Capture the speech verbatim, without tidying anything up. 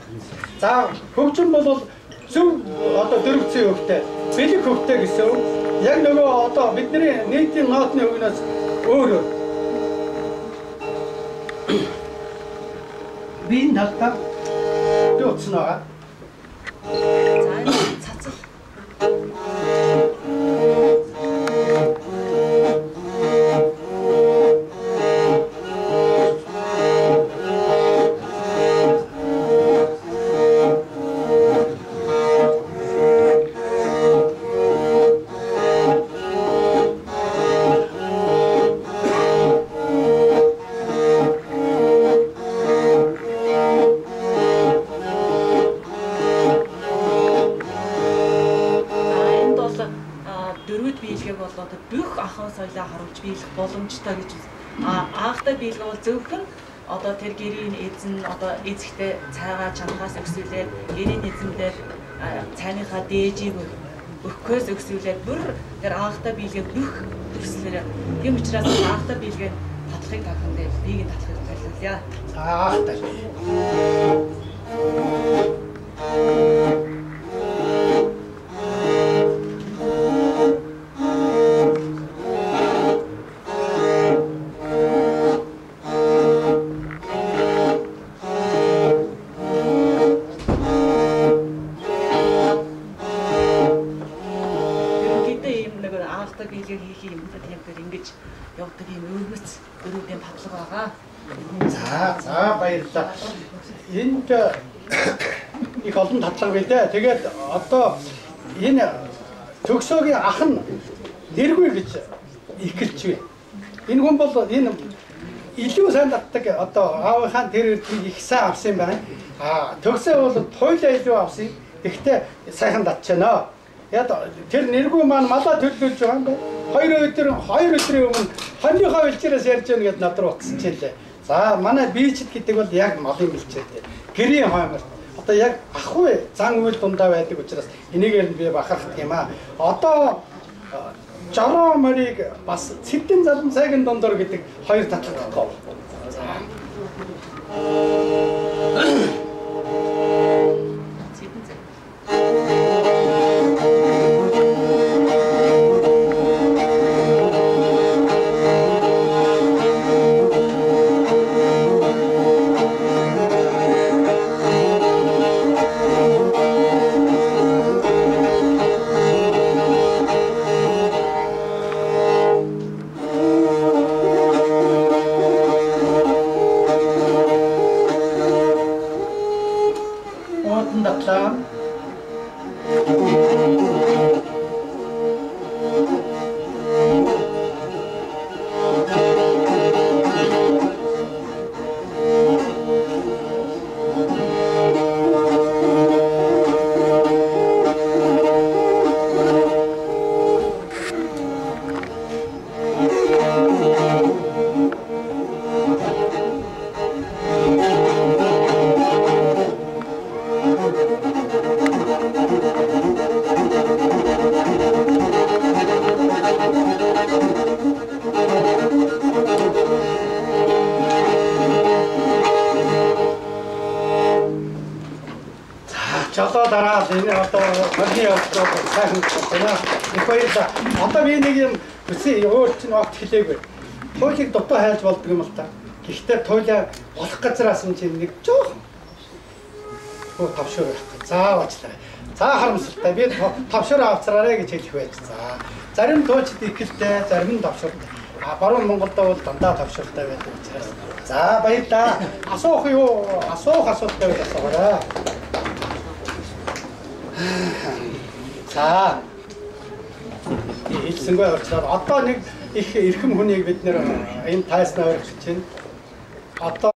За хөгжим бол зөв одоо дөрвцэн хөвгтэй, бэлэг хөвгтэй гэсэн. Яг нөгөө одоо бидний нийтийн ноотны хөвгнөөс өөр өөр. Бин талбай юу утсан байгаа? За энэ цацал. Дөрвөд биелгэг бол одоо бүх ахуйн соёлоо харуулж биелэх боломжтой гэж анхтай биелэг бол зөвхөн одоо тэр гэрийн эзэн одоо эзэгтэй цайгаа чанахаас өксүүлээд гэрийн эзэндээ цайныхаа дээжийг өгөхөөс өксүүлээд бүр тэр анхтай биелгээ бүх төслөөр тийм учраас анхтай биелгээ татлахыг тавхандаа бийг нь татлахыг байлуулъя. За анхтай. Биелэг хийх юм гэдэг юм дээр ингэж явдаг юм өвгөц дөрүүдийн татлага байгаа. За за баярлалаа. Энд их олон татлага билээ. Тэгээд одоо энэ төгсөөгийн ах нь нэргүй гэж ихэлж байна. Энэ хүн бол энэ илүү сайн татдаг одоо аавынхаа тэр их сайн авсан байна. А төгсөө бол туйлаа илүү авсан. Гэхдээ сайхан татчихна. Яг тэр нэргүй маань малаа төлөвлөж байгаа юм байна. Хоёр өдөр хоёр өдрийн өмнө хоньныхоо бэлчээрээс ярьж байна гэдээ над руу утсан чилээ. За манай биечд гэдэг бол яг малын бэлчээртэй. Гэрийн хоймор. Одоо яг ахуй зан үйл дундаа байдаг учраас энийгээр нь би бахархдаг юм аа. Одоо жароо морийг бас цэвдэн залан цайгийн дундор гэдэг хоёр татлах гоо. За. Жолоо дараа энэ одоо хөрний явцад сайхан байна. Их баярлалаа. Одоо би нэг юм үгүй өөр чинь огт хэлээгүй. Туйлыг дутуу хайлж болдго юм л та. Гэхдээ туйлаа болох газраас нь чинь нэг жоох хөө тавшуур байх. За уучлаарай. За харамсалтай. Би тавшуур авцраарэ гэж хэлэх байж. За зарим туучид ихэлтэй, зарим нь тавшууртай. А баруун Монголд бол дандаа тавшууртай байдаг учраас. За баярлалаа. Асуух юу? Асуух асуудалтай байх асуугаарай. За хэлсэнгүй орчлоо. Одоо нэг их эрхэм хүнийг бид нэр энэ тайснаа өргөж чинь. Одоо